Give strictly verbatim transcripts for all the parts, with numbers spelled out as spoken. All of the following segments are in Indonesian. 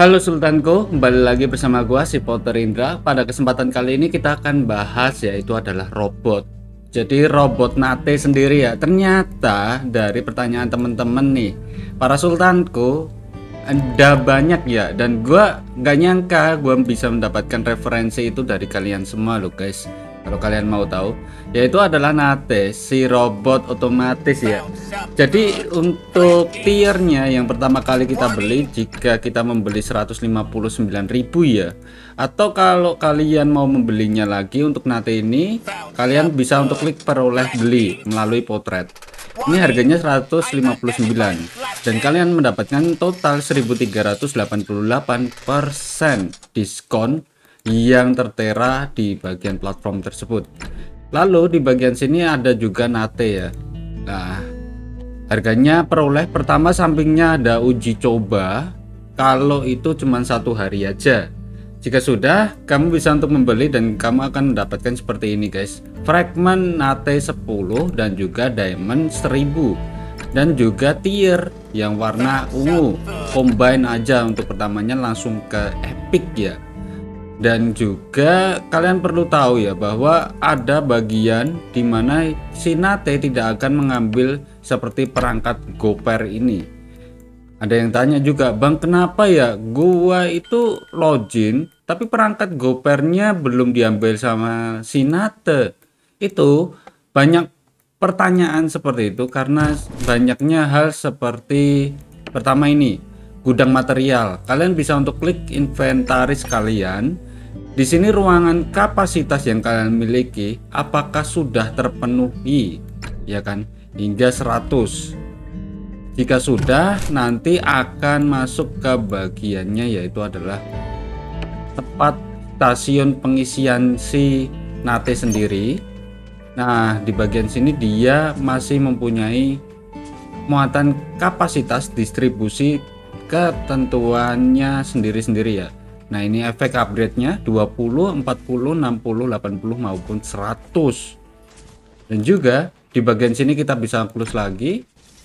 Halo Sultanku, kembali lagi bersama gua si Potter Indra. Pada kesempatan kali ini kita akan bahas yaitu adalah robot. Jadi robot Nate sendiri ya. Ternyata dari pertanyaan temen-temen nih, para Sultanku ada banyak ya, dan gua nggak nyangka gua bisa mendapatkan referensi itu dari kalian semua loh guys. Kalau kalian mau tahu, yaitu adalah Nate, si robot otomatis ya. Jadi untuk tiernya yang pertama kali kita beli, jika kita membeli seratus lima puluh sembilan ribu ya, atau kalau kalian mau membelinya lagi untuk Nate ini, kalian bisa untuk klik peroleh beli melalui potret. Ini harganya seratus lima puluh sembilan dan kalian mendapatkan total seribu tiga ratus delapan puluh delapan persen diskon yang tertera di bagian platform tersebut. Lalu di bagian sini ada juga Nate ya. Nah, harganya peroleh pertama, sampingnya ada uji coba. Kalau itu cuma satu hari aja. Jika sudah, kamu bisa untuk membeli dan kamu akan mendapatkan seperti ini guys. Fragment Nate sepuluh dan juga diamond seribu. Dan juga tier yang warna ungu. Combine aja untuk pertamanya langsung ke epic ya. Dan juga kalian perlu tahu ya bahwa ada bagian dimana si Nate tidak akan mengambil seperti perangkat Goper ini. Ada yang tanya juga, bang kenapa ya gua itu login tapi perangkat Gopernya belum diambil sama si Nate? Itu banyak pertanyaan seperti itu karena banyaknya hal seperti pertama ini gudang material. Kalian bisa untuk klik inventaris kalian. Di sini ruangan kapasitas yang kalian miliki apakah sudah terpenuhi ya kan, hingga seratus. Jika sudah, nanti akan masuk ke bagiannya yaitu adalah tempat stasiun pengisian si Nate sendiri. Nah, di bagian sini dia masih mempunyai muatan kapasitas distribusi ketentuannya sendiri-sendiri ya. Nah, ini efek upgrade-nya dua puluh, empat puluh, enam puluh, delapan puluh maupun seratus. Dan juga di bagian sini kita bisa close lagi.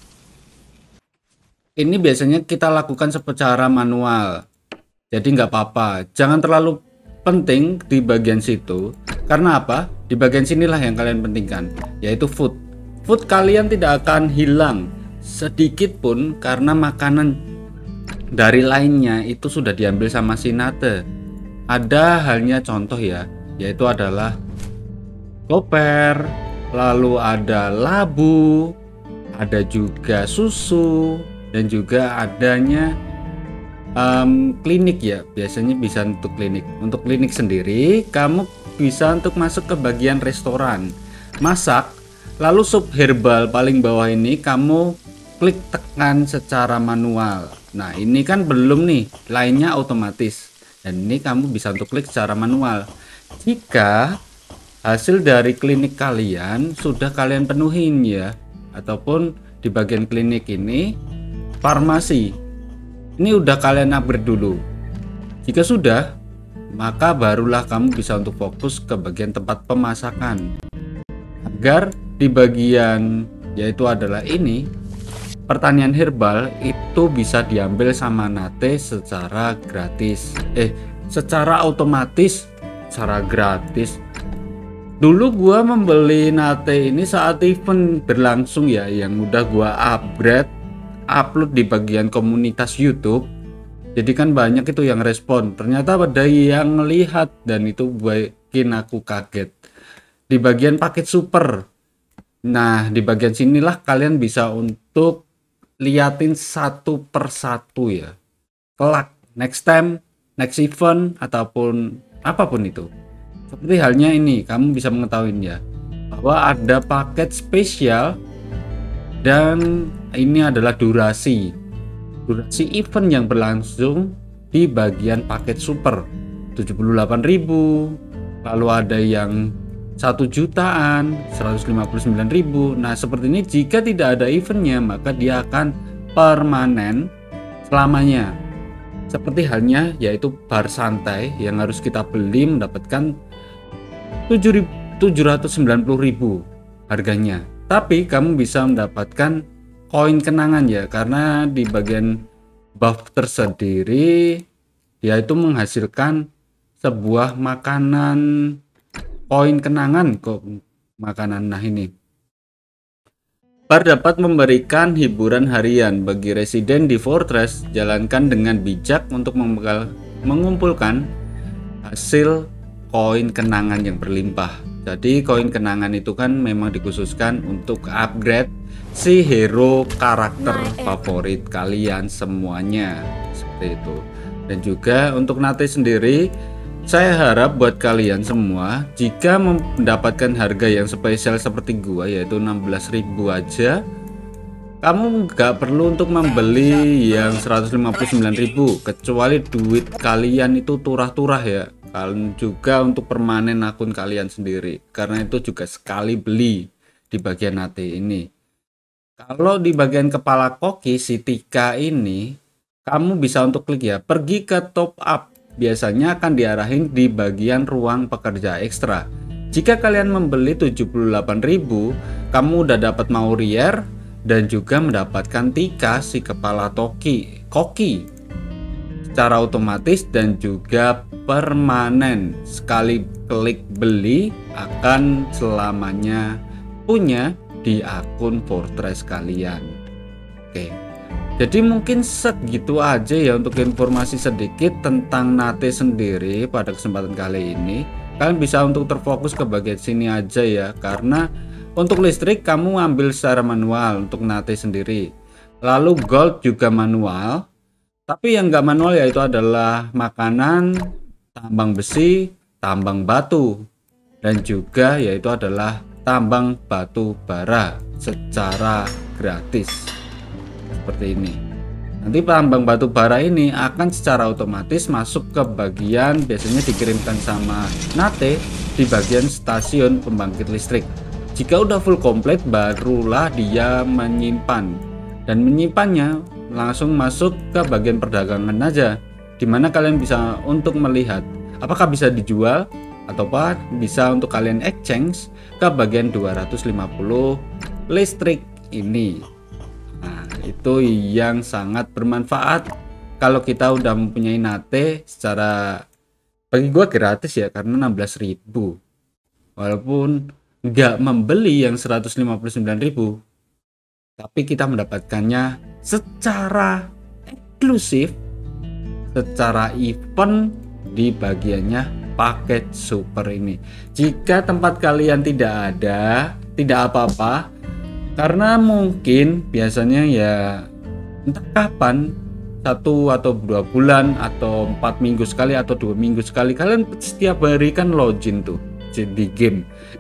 Ini biasanya kita lakukan secara manual. Jadi nggak apa-apa. Jangan terlalu penting di bagian situ. Karena apa? Di bagian sinilah yang kalian pentingkan, yaitu food. Food kalian tidak akan hilang sedikit pun karena makanan dari lainnya itu sudah diambil sama si Nate. Ada halnya contoh ya, yaitu adalah koper, lalu ada labu, ada juga susu, dan juga adanya um, klinik ya. Biasanya bisa untuk klinik. Untuk klinik sendiri, kamu bisa untuk masuk ke bagian restoran, masak, lalu sub herbal paling bawah ini kamu klik tekan secara manual. Nah, ini kan belum nih, lainnya otomatis. Dan ini kamu bisa untuk klik secara manual. Jika hasil dari klinik kalian sudah kalian penuhin ya, ataupun di bagian klinik ini farmasi, ini udah kalian upgrade dulu. Jika sudah, maka barulah kamu bisa untuk fokus ke bagian tempat pemasakan. Agar di bagian yaitu adalah ini, pertanian herbal itu bisa diambil sama Nate secara gratis, eh secara otomatis, secara gratis. Dulu gua membeli Nate ini saat event berlangsung ya, yang udah gua upgrade, upload di bagian komunitas YouTube. Jadi kan banyak itu yang respon, ternyata ada yang melihat dan itu bikin aku kaget. Di bagian paket super, nah di bagian sinilah kalian bisa untuk liatin satu persatu ya, kelak next time, next event ataupun apapun itu. Seperti halnya ini, kamu bisa mengetahuinya bahwa ada paket spesial dan ini adalah durasi durasi event yang berlangsung di bagian paket super tujuh puluh delapan ribu, lalu ada yang satu jutaan, seratus lima puluh sembilan ribu. Nah, seperti ini jika tidak ada eventnya maka dia akan permanen selamanya. Seperti halnya yaitu bar santai yang harus kita beli mendapatkan tujuh ratus sembilan puluh ribu harganya. Tapi kamu bisa mendapatkan koin kenangan ya, karena di bagian buff tersendiri dia itu menghasilkan sebuah makanan koin kenangan kok makanan. Nah ini Bar dapat memberikan hiburan harian bagi residen di Fortress. Jalankan dengan bijak untuk mengumpulkan hasil koin kenangan yang berlimpah. Jadi koin kenangan itu kan memang dikhususkan untuk upgrade si hero karakter favorit kalian semuanya, seperti itu. Dan juga untuk Nate sendiri, saya harap buat kalian semua, jika mendapatkan harga yang spesial seperti gua, yaitu enam belas ribu aja, kamu nggak perlu untuk membeli yang seratus lima puluh sembilan ribu, kecuali duit kalian itu turah-turah ya. Kalian juga untuk permanen akun kalian sendiri, karena itu juga sekali beli di bagian Nate ini. Kalau di bagian kepala koki si Tika ini, kamu bisa untuk klik ya, pergi ke top up. Biasanya akan diarahin di bagian ruang pekerja ekstra. Jika kalian membeli tujuh puluh delapan ribu, kamu udah dapat Maurier dan juga mendapatkan Tika si kepala toki koki secara otomatis dan juga permanen. Sekali klik beli akan selamanya punya di akun Fortress kalian. Oke, jadi mungkin segitu aja ya untuk informasi sedikit tentang Nate sendiri pada kesempatan kali ini. Kalian bisa untuk terfokus ke bagian sini aja ya, karena untuk listrik kamu ambil secara manual untuk Nate sendiri. Lalu gold juga manual, tapi yang nggak manual yaitu adalah makanan, tambang besi, tambang batu, dan juga yaitu adalah tambang batu bara secara gratis seperti ini. Nanti tambang batu bara ini akan secara otomatis masuk ke bagian, biasanya dikirimkan sama Nate di bagian stasiun pembangkit listrik. Jika udah full komplit barulah dia menyimpan, dan menyimpannya langsung masuk ke bagian perdagangan aja, dimana kalian bisa untuk melihat apakah bisa dijual atau apa bisa untuk kalian exchange ke bagian dua ratus lima puluh listrik ini. Nah, itu yang sangat bermanfaat kalau kita udah mempunyai Nate secara, bagi gua gratis ya, karena enam belas ribu. Walaupun nggak membeli yang seratus lima puluh sembilan ribu, tapi kita mendapatkannya secara eksklusif, secara event di bagiannya paket super ini. Jika tempat kalian tidak ada, tidak apa-apa, karena mungkin biasanya ya entah kapan, satu atau dua bulan atau empat minggu sekali atau dua minggu sekali, kalian setiap hari kan login tuh di game.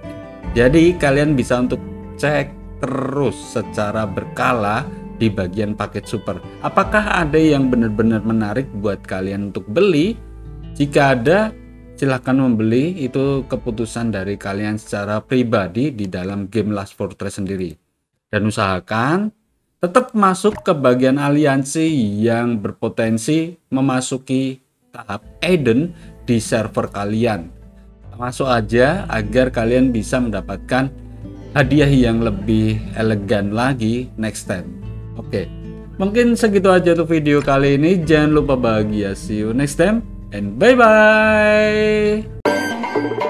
Jadi kalian bisa untuk cek terus secara berkala di bagian paket super, apakah ada yang benar-benar menarik buat kalian untuk beli. Jika ada, silahkan membeli, itu keputusan dari kalian secara pribadi di dalam game Last Fortress sendiri. Dan usahakan tetap masuk ke bagian aliansi yang berpotensi memasuki tahap Eden di server kalian. Masuk aja agar kalian bisa mendapatkan hadiah yang lebih elegan lagi next time. Oke, mungkin segitu aja untuk video kali ini. Jangan lupa bahagia. See you next time and bye bye.